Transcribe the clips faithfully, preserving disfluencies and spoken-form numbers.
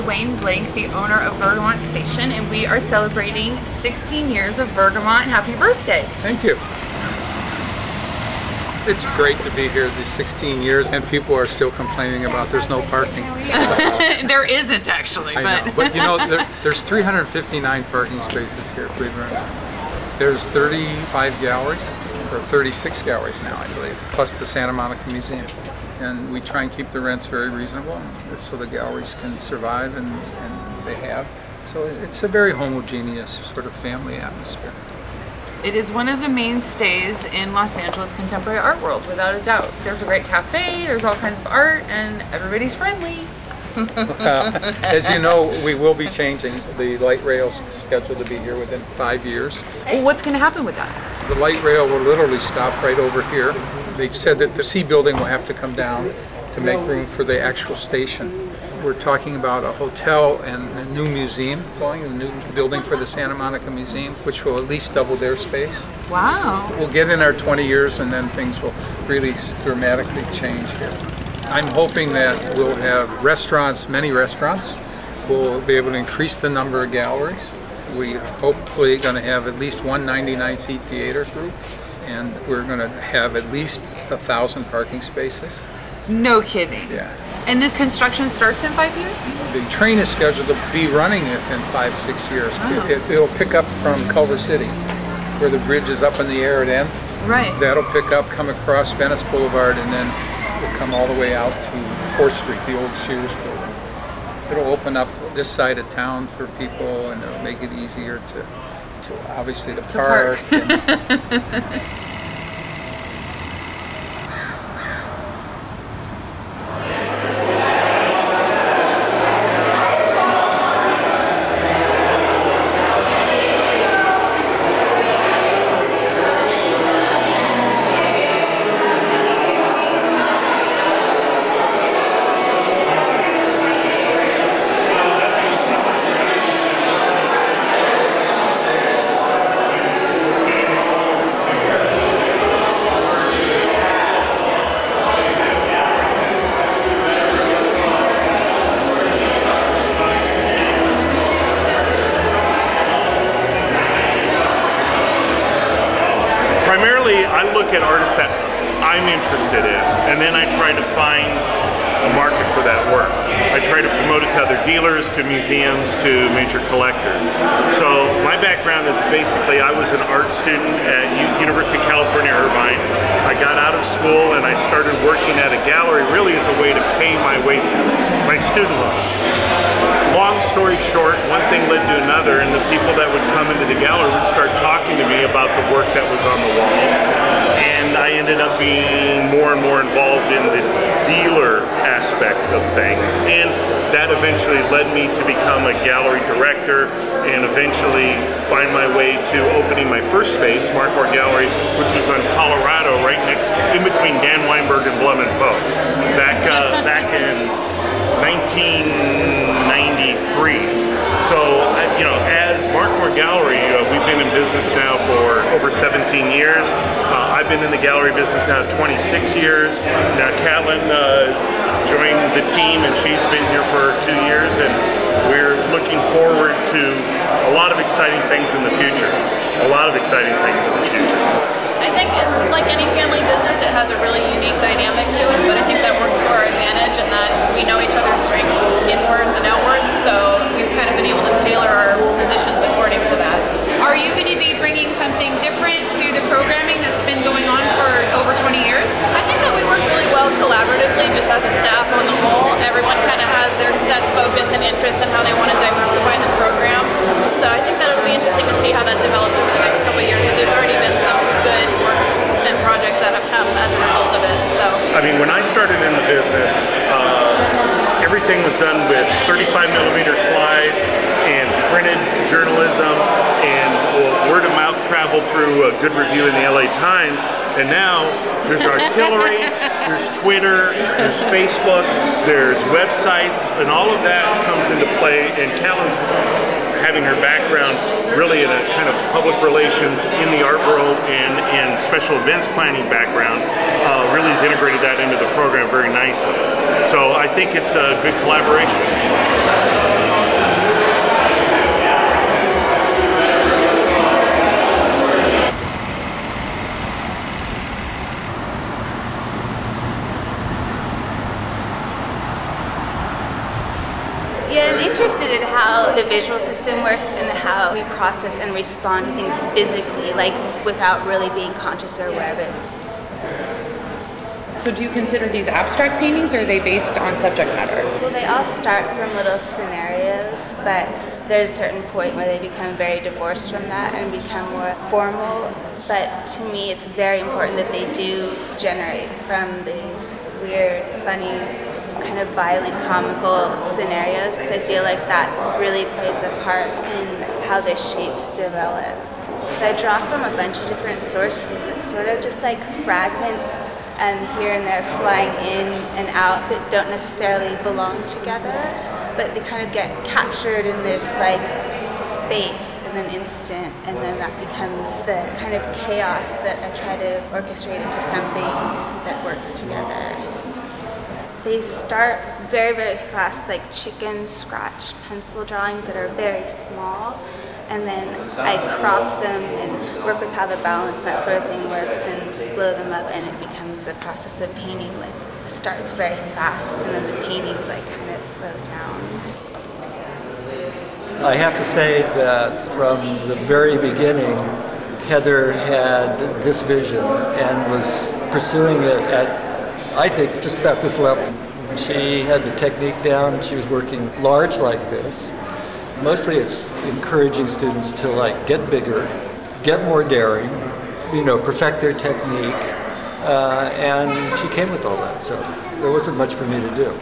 Wayne Blank, the owner of Bergamot Station, and we are celebrating sixteen years of Bergamot. Happy birthday. Thank you. It's great to be here these sixteen years, and people are still complaining about there's no parking. There isn't actually, I but know. But you know, there, there's three hundred fifty-nine parking spaces here, believe it or not. There's thirty-five galleries, or thirty-six galleries now, I believe, plus the Santa Monica Museum. And we try and keep the rents very reasonable so the galleries can survive, and, and they have. So it's a very homogeneous sort of family atmosphere. it is one of the mainstays in Los Angeles contemporary art world, without a doubt. There's a great cafe, there's all kinds of art, and everybody's friendly. Well, as you know, we will be changing. The light rail is scheduled to be here within five years. Well, what's going to happen with that? The light rail will literally stop right over here. They've said that the C building will have to come down to make room for the actual station. We're talking about a hotel and a new museum, calling a new building for the Santa Monica Museum, which will at least double their space. Wow. We'll get in our twenty years and then things will really dramatically change here. I'm hoping that we'll have restaurants, many restaurants. We'll be able to increase the number of galleries. We hopefully going to have at least one ninety-nine seat theater group, and we're going to have at least a thousand parking spaces. No kidding. Yeah. And this construction starts in five years? The train is scheduled to be running within five, six years. Oh. It, it'll pick up from Culver City, where the bridge is up in the air, it ends. Right. That'll pick up, come across Venice Boulevard, and then will come all the way out to fourth street, the old Sears building. It'll open up this side of town for people, and it'll make it easier to, to obviously to, to park. park. And, I look at artists that I'm interested in, and then I try to find a market for that work. I try to promote it to other dealers, to museums, to major collectors. So my background is basically I was an art student at U University of California, Irvine. I got out of school and I started working at a gallery really as a way to pay my way through my student loans. Long story short, one thing led to another, and the people that would come into the gallery would start talking to me about the work that was on the walls. And I ended up being more and more involved in the dealer aspect of things. And that eventually led me to become a gallery director and eventually find my way to opening my first space, Mark Moore Gallery, which was on Colorado, right next, in between Dan Weinberg and Blum and Poe, back, uh, back in nineteen ninety-three. So, you know, as Mark Moore Gallery, uh, we've been in business now for over seventeen years. Uh, I've been in the gallery business now twenty-six years. Now Catlin uh, has joined the team, and she's been here for two years, and we're looking forward to a lot of exciting things in the future. A lot of exciting things in the future. I think it's like any family business, it has a really unique dynamic to it, but I think that works to our advantage in that we know each other's strengths inwards and outwards, so we've kind of been able to tailor our positions according to that. Are you going to be bringing something different to the programming that's been going on for over twenty years? I think that we work really well collaboratively, just as a staff on the whole. Everyone kind of has their set focus and interest in how they want to diversify the program. So I think that it'll be interesting to see how that develops over the next couple of years, but there's already been some good work and projects that have come as a result of it. So I mean, when I started in the business, uh, everything was done with thirty-five millimeter slides and printed journalism, and well, word of mouth traveled through a good review in the L A Times. And now there's artillery, there's Twitter, there's Facebook, there's websites, and all of that comes into play. And Catlin's having her background really in a kind of public relations in the art world and in special events planning background uh, really he's integrated that into the program very nicely. So I think it's a good collaboration. Yeah, I'm interested in how the visual system works and how we process and respond to things physically, like without really being conscious or aware of it. So do you consider these abstract paintings, or are they based on subject matter? Well, they all start from little scenarios, but there's a certain point where they become very divorced from that and become more formal. But to me, it's very important that they do generate from these weird, funny, kind of violent, comical scenarios, because I feel like that really plays a part in how the shapes develop. I draw from a bunch of different sources. It's sort of just like fragments and here and there flying in and out that don't necessarily belong together, but they kind of get captured in this like space in an instant, and then that becomes the kind of chaos that I try to orchestrate into something that works together. They start very, very fast, like chicken scratch pencil drawings that are very small, and then I crop them and work with how the balance, that sort of thing works, and blow them up, and it becomes a process of painting. Like, it starts very fast, and then the paintings like kind of slow down. I have to say that from the very beginning, Heather had this vision and was pursuing it at, I think, just about this level. She had the technique down, and she was working large like this. Mostly it's encouraging students to like get bigger, get more daring, you know, perfect their technique, uh, and she came with all that, so there wasn't much for me to do.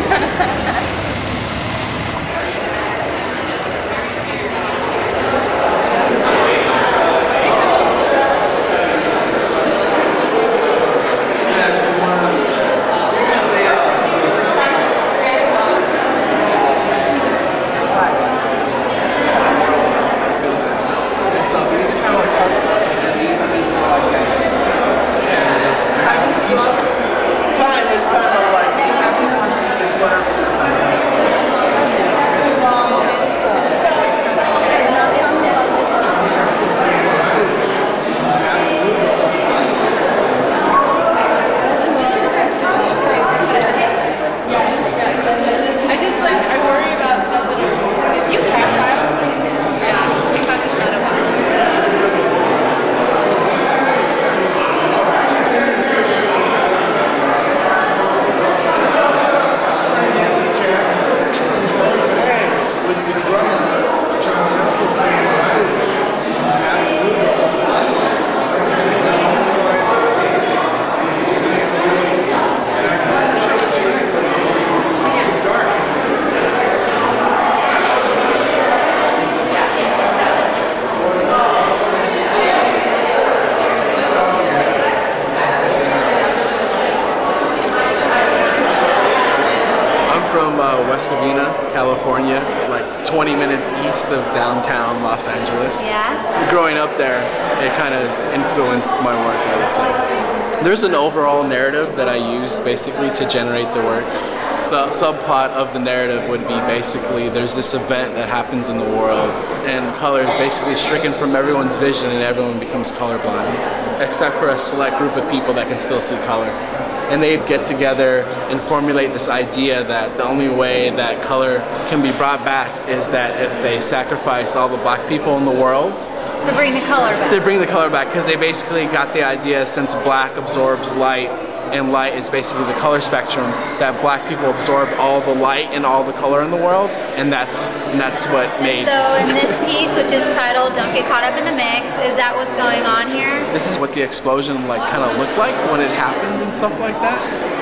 California, like twenty minutes east of downtown Los Angeles. Yeah. Growing up there, it kind of influenced my work, I would say. There's an overall narrative that I use basically to generate the work. The subplot of the narrative would be basically there's this event that happens in the world and color is basically stricken from everyone's vision and everyone becomes colorblind, except for a select group of people that can still see color. And they get together and formulate this idea that the only way that color can be brought back is that if they sacrifice all the black people in the world. To bring the color back. They bring the color back because they basically got the idea, since black absorbs light and light is basically the color spectrum, that black people absorb all the light and all the color in the world, and that's and that's what made. So in this piece, which is titled "Don't Get Caught Up in the Mix," is that what's going on here? This is what the explosion like kind of looked like when it happened and stuff like that.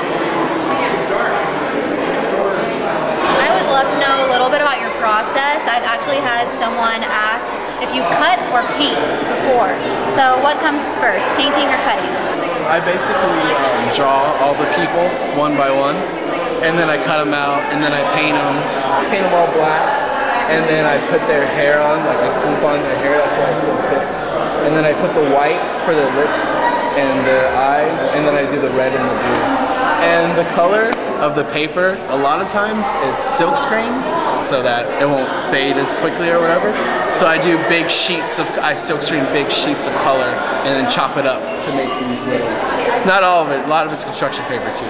I would love to know a little bit about your process. I've actually had someone ask if you cut or paint before. So what comes first, painting or cutting? I basically um, draw all the people one by one, and then I cut them out, and then I paint them, paint them all black, and then I put their hair on, like I glue on their hair, that's why it's so thick. And then I put the white for their lips and the eyes, and then I do the red and the blue. And the color of the paper, a lot of times it's silkscreen, so that it won't fade as quickly or whatever. So I do big sheets of, I silkscreen big sheets of color and then chop it up to make these little, not all of it, a lot of it's construction paper too.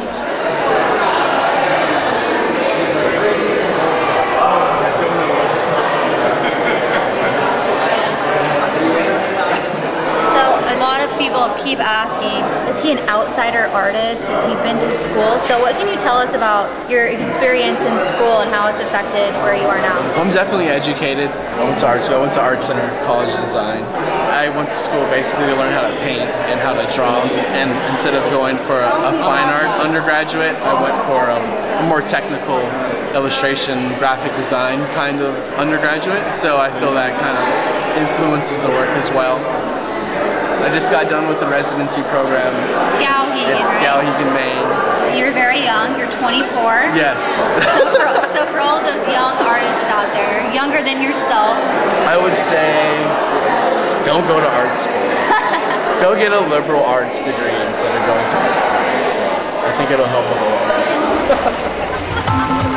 A lot of people keep asking, is he an outsider artist? Has he been to school? So what can you tell us about your experience in school and how it's affected where you are now? I'm definitely educated. I went to art school. I went to Art Center, College of Design. I went to school basically to learn how to paint and how to draw. And instead of going for a, a fine art undergraduate, I went for um, a more technical illustration, graphic design kind of undergraduate. So I feel that kind of influences the work as well. I just got done with the residency program. Skowhegan, It's right? Skowhegan, Maine. You're very young, you're twenty-four. Yes. so, for, so for all those young artists out there, younger than yourself, I would say don't go to art school. Go get a liberal arts degree instead of going to art school. So I think it'll help a little.